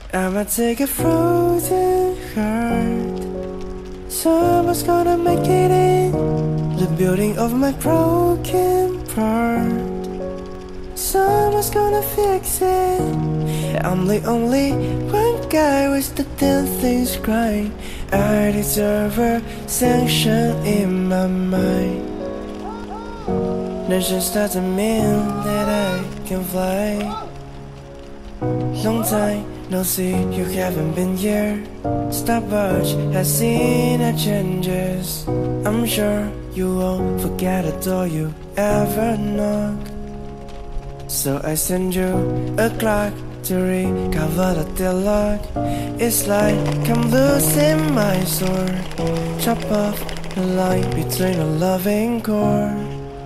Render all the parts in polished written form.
I'ma take a frozen heart. Someone's gonna make it in the building of my broken part. Someone's gonna fix it. I'm the only one guy with the damn things right. I deserve a sanction in my mind. That just doesn't mean that I can fly. Long time no see, you haven't been here. Stopwatch has seen the changes. I'm sure you won't forget the door you ever knocked. So I send you a clock to recover the deadlock. It's like I'm losing my sword. Chop off the line between a loving chord.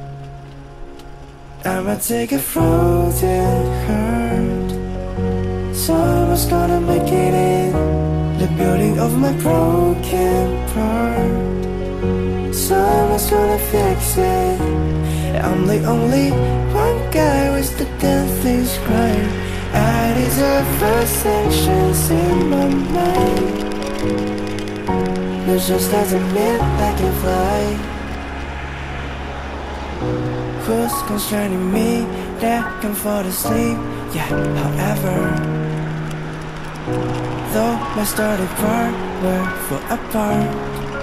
I'ma take a frozen heart. Someone's gonna make it in the building of my broken part. Someone's gonna fix it. I'm the only one guy with the damn things right. I deserve first sanctions in my mind. That just doesn't mean I can fly. Who's constraining me that can fall asleep? Yeah, however, though my starting part were fall apart,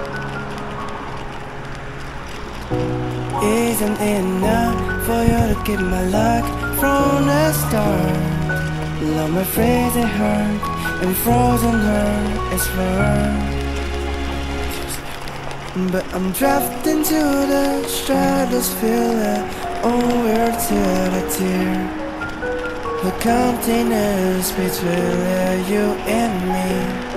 isn't enough for you to keep my luck from the start. Love my freezing heart and frozen heart is firm. But I'm trapped into the stratosphere, over to the tear. The containers between you and me.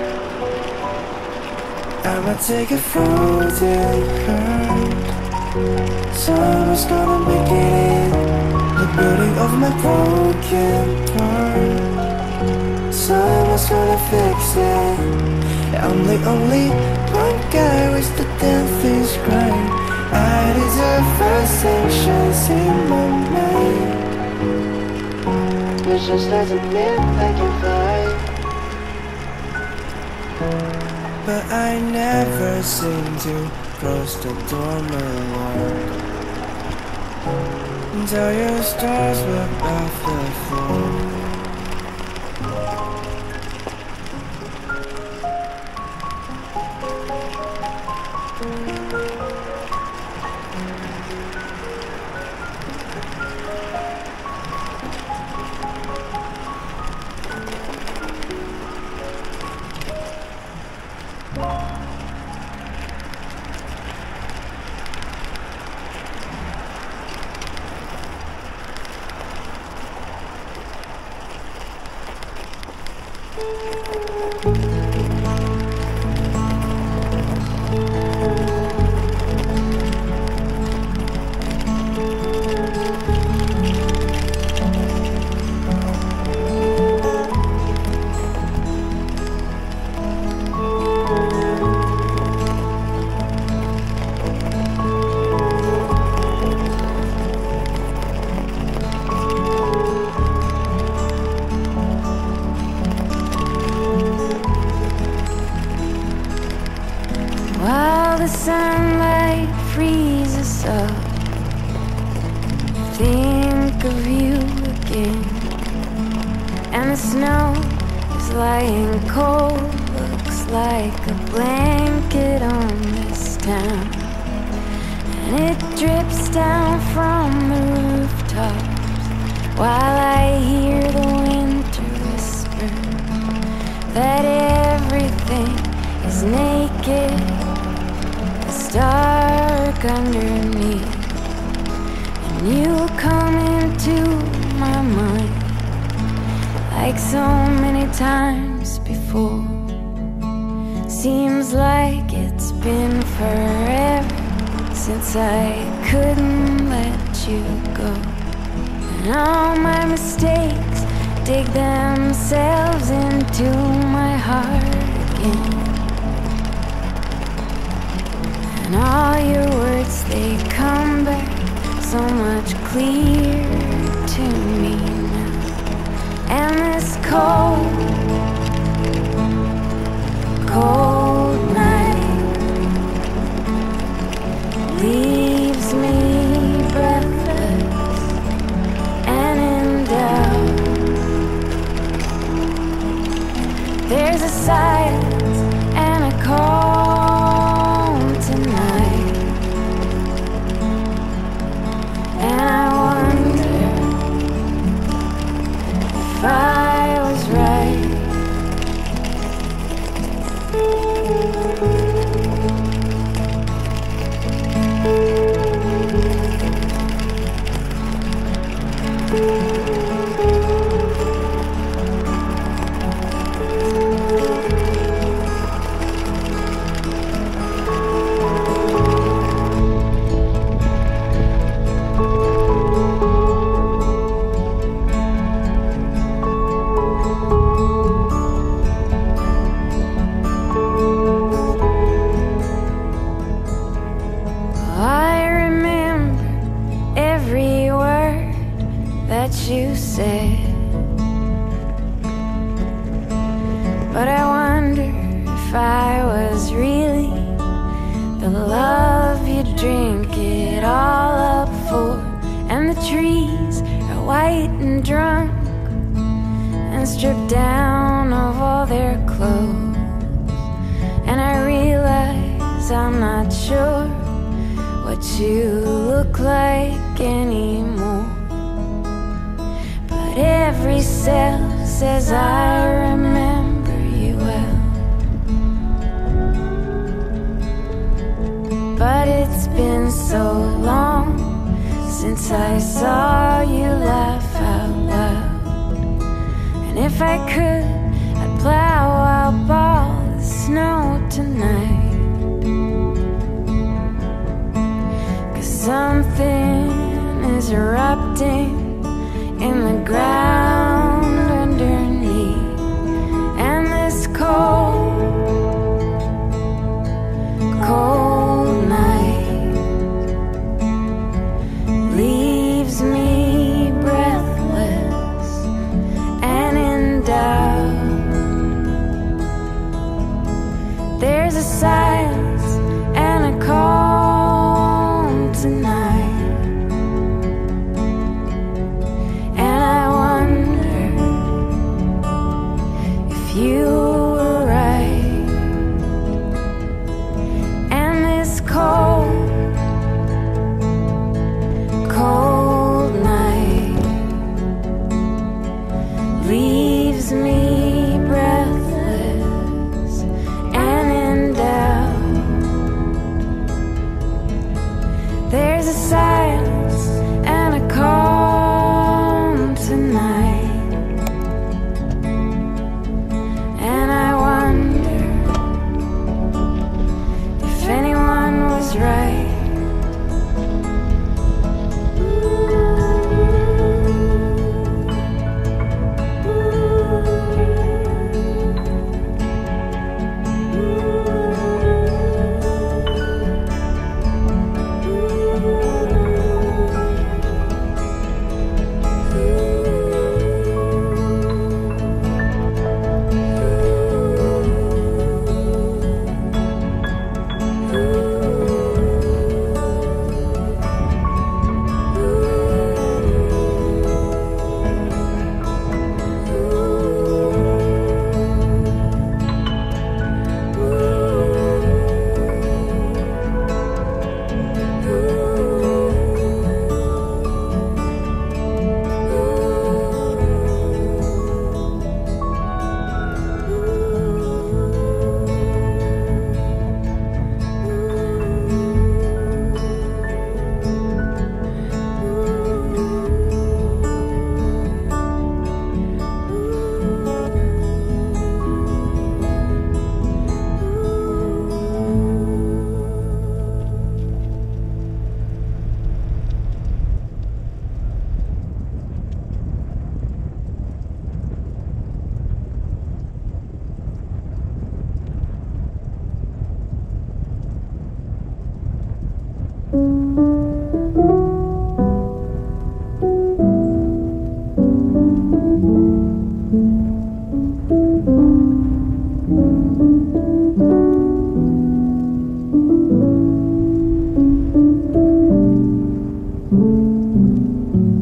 I'ma take a frozen heart. Someone's gonna make it in the building of my broken part. Someone's gonna fix it. I'm the only one guy with the damn things right. I deserve first sanctions in my mind. It just doesn't mean I can fly. But I never seem to close the door, my lord, until your stars were off the floor. While the sunlight freezes up, think of you again. And the snow is lying cold, looks like a blanket on this town. And it drips down from the rooftops while I hear the winter whisper that everything is naked, dark underneath. And you come into my mind like so many times before. Seems like it's been forever since I couldn't let you go. And all my mistakes dig themselves into my heart again. And all your words, they come back so much clearer to me now. And this cold There's a silence and a calm tonight, and I wonder if I was right. I remember every word that you said, but I wonder if I was really the love you drink it all up for. And the trees are white and drunk and stripped down of all their clothes, and I realize I'm not sure what you look like anymore. But every cell says I remember you well. But it's been so long since I saw you laugh out loud. And if I could, I'd plow out all the snow tonight. Something is erupting in the ground underneath, and this cold, cold night leaves me breathless and in doubt. There's a silence and a calm tonight, and I wonder if you were right. And this cold, cold night leaves me breathless and in doubt. There's a silence and a calm tonight, and I wonder if anyone was right.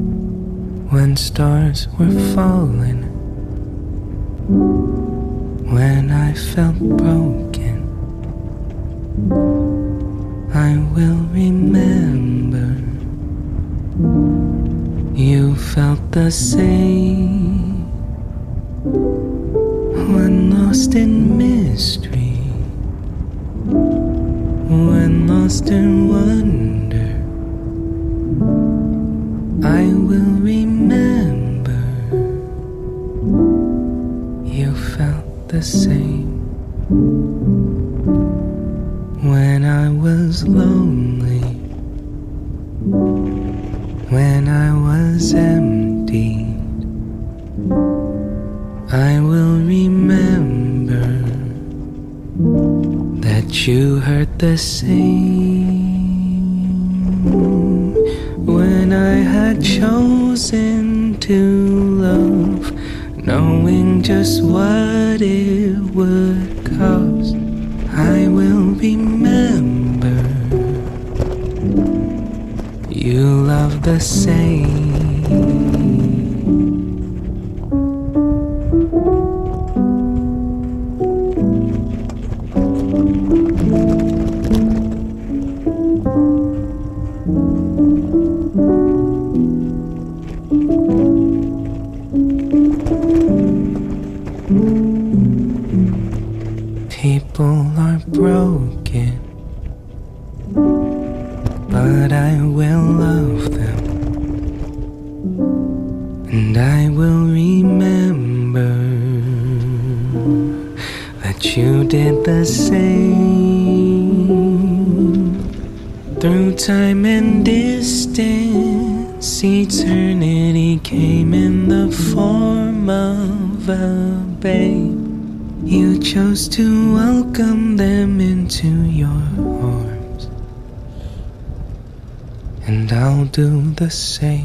When stars were falling, when I felt broken, I will remember you felt the same when lost in mystery, when lost in wonder. I will remember you felt the same when I was lonely, when I was empty. I will remember that you hurt the same when I had chosen to love, knowing just what it would cost. I will remember you love the same. People are broken, but I will love them, and I will remember that you did the same. Through time and distance, eternity came in the form of a babe. You chose to welcome them into your arms, and I'll do the same.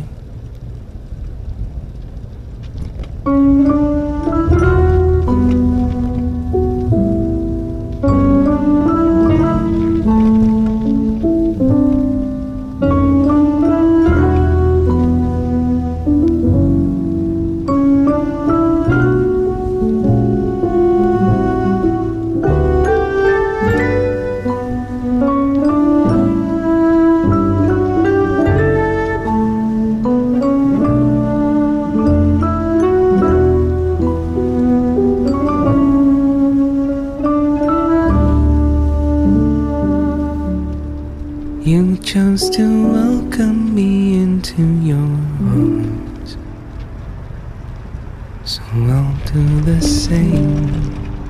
You chose to welcome me into your arms, so I'll do the same.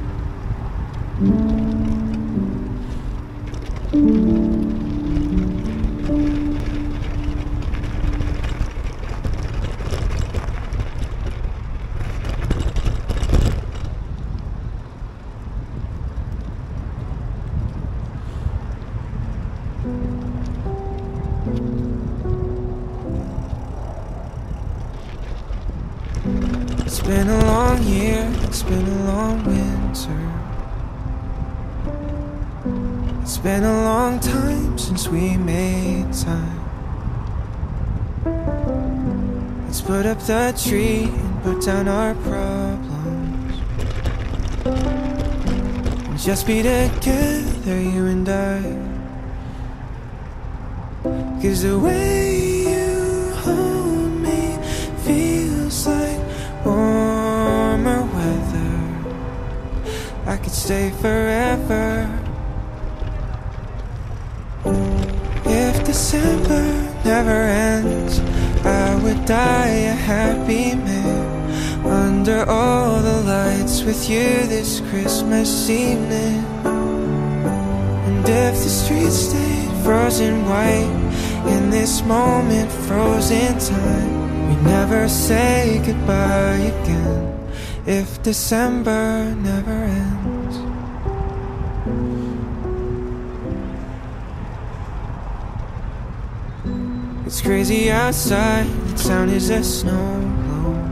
It's been a long year, it's been a long winter. It's been a long time since we made time. Let's put up the tree and put down our problems, and just be together, you and I. 'Cause the way you hold me feels like warmer weather. I could stay forever. If December never ends, I would die a happy man under all the lights with you this Christmas evening. And if the streets stayed frozen white in this moment, frozen time, we never say goodbye again. If December never ends. It's crazy outside, the town is a snow globe.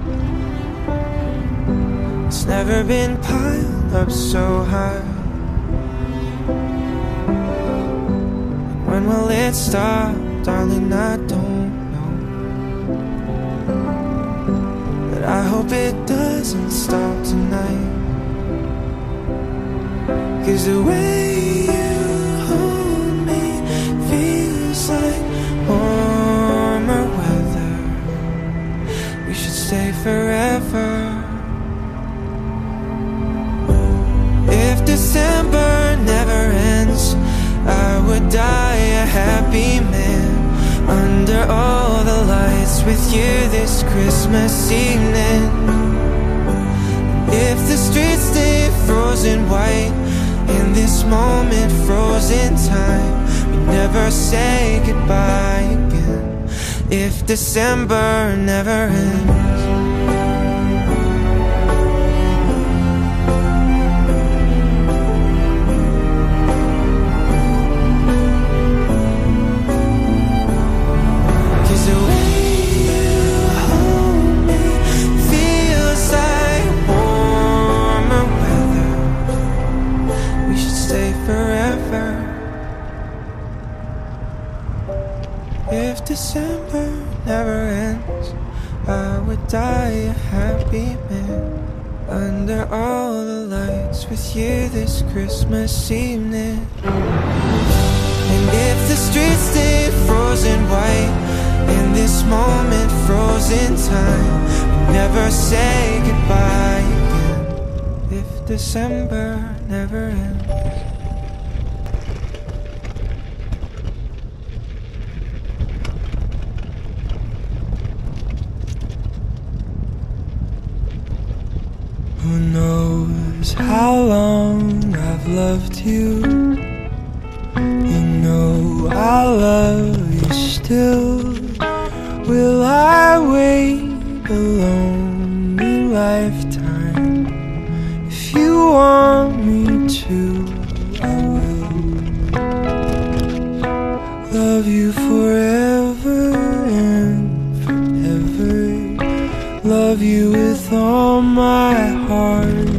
It's never been piled up so high. And when will it stop, darling, I don't know. But I hope it doesn't stop tonight. 'Cause the way you hold me feels like warmer weather. We should stay forever. If December never ends, I would die a happy man under all the lights with you this Christmas evening. If the streets stay frozen white in this moment, frozen time, we never say goodbye again. If December never ends. If December never ends, I would die a happy man under all the lights with you this Christmas evening. And if the streets stay frozen white in this moment, frozen time, we never say goodbye again. If December never ends. Who knows how long I've loved you? You know I love you still. Will I wait a lonely lifetime? If you want me to, I will. Love you forever and forever. Love you with all my heart.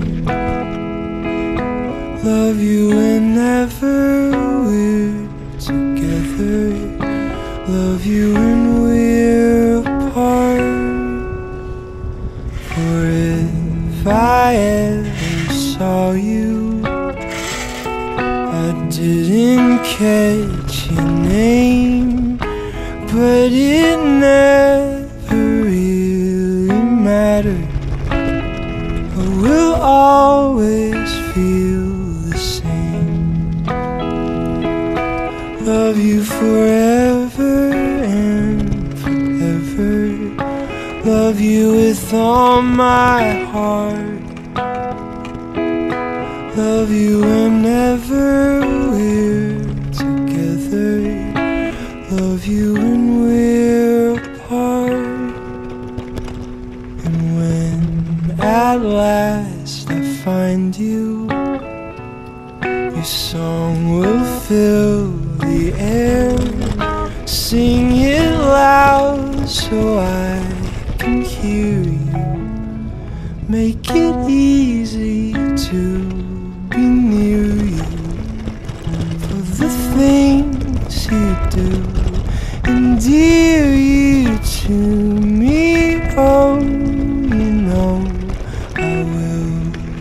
Love you whenever we're together. Love you when we're apart. For if I ever saw you, I didn't catch your name, but it never really mattered. I will always feel the same. Love you forever and forever. Love you with all my heart. Love you whenever we're together. Love you when we're apart. And when at last I find you, your song will fill the air. Sing it loud so I can hear you. Make it easy to be near you. For the things you do endear you to me. Oh, you know I will.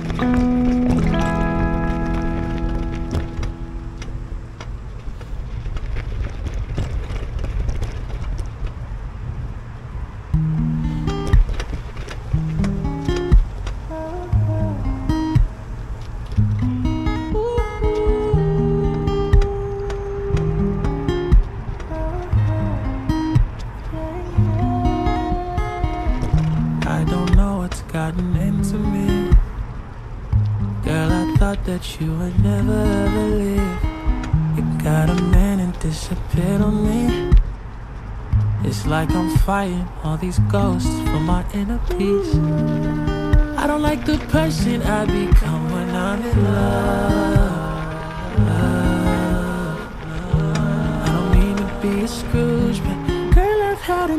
I don't know what's gotten into me. Girl, I thought that you would never ever leave. You got a man and disappeared on me. It's like I'm fighting all these ghosts for my inner peace. I don't like the person I become when I'm in love. I don't mean to be a Scrooge, but girl, I've had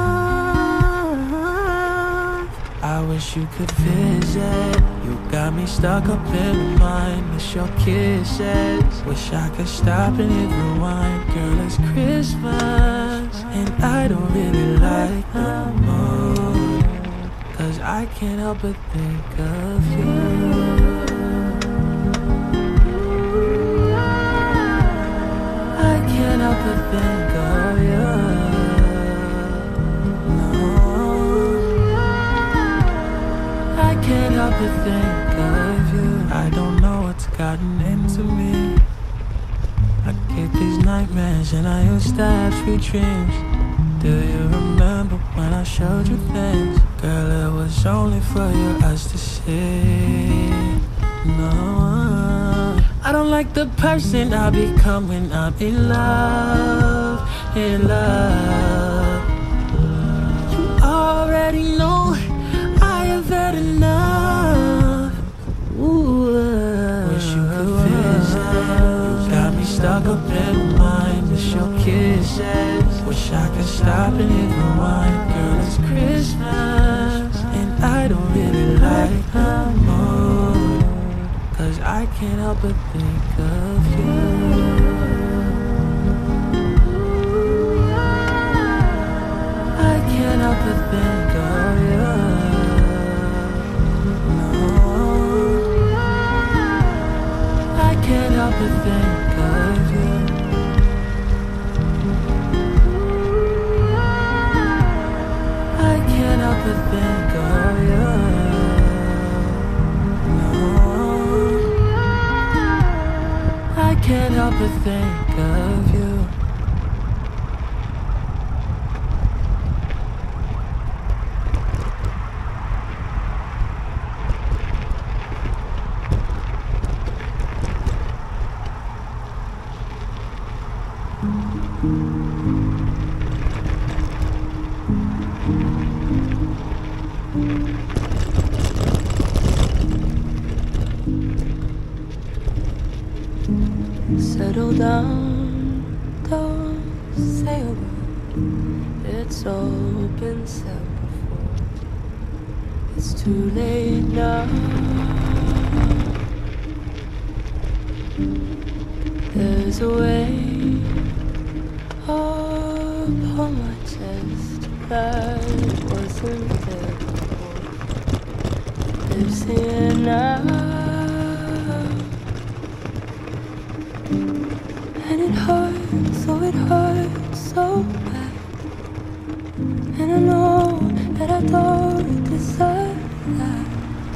enough. I wish you could visit. You got me stuck up in my mind. Miss your kisses. Wish I could stop and hit rewind. Girl, it's Christmas and I don't really like the mood, 'cause I can't help but think of you. think of you. I don't know what's gotten into me. I get these nightmares and I used to have sweet dreams. Do you remember when I showed you things? Girl, it was only for your eyes to see. No, I don't like the person I become when I'm in love, in love. You already know I have had enough. Ooh, wish you could visit. You got me stuck up in my mind. Miss your kisses. Wish I could stop and hit rewind. Girl, it's Christmas and I don't really like the mood, 'cause I can't help but think of you. I can't help but think of you. No, I can't help but think of you. I can't help but think of you. No, I can't help but think of you. Settle down, don't say a word. It's all been said before. It's too late now. There's a weight upon my chest that wasn't there before. Lives here now. And it hurts, oh it hurts so bad. And I know that I don't deserve that.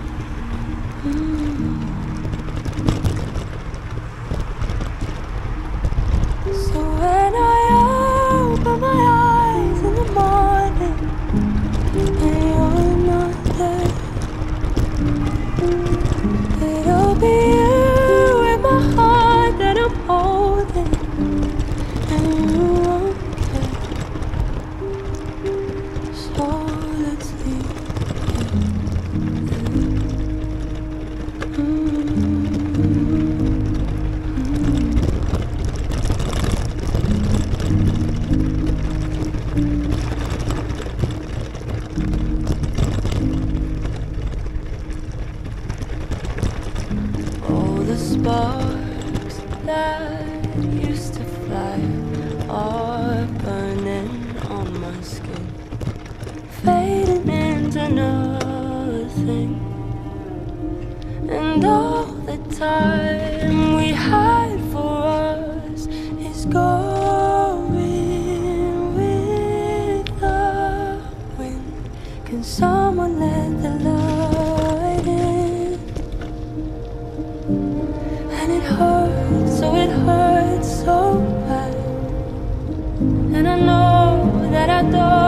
So when I open my eyes in the morning and you're not there, it'll be you in my heart that I'm holding. And you won't care. So let's leave all the sparks that used to fly are burning on my skin, fading into nothing. And all the time we had for us is going with the wind. Can someone let the light in? And it hurts, so it hurts so bad. And I know that I don't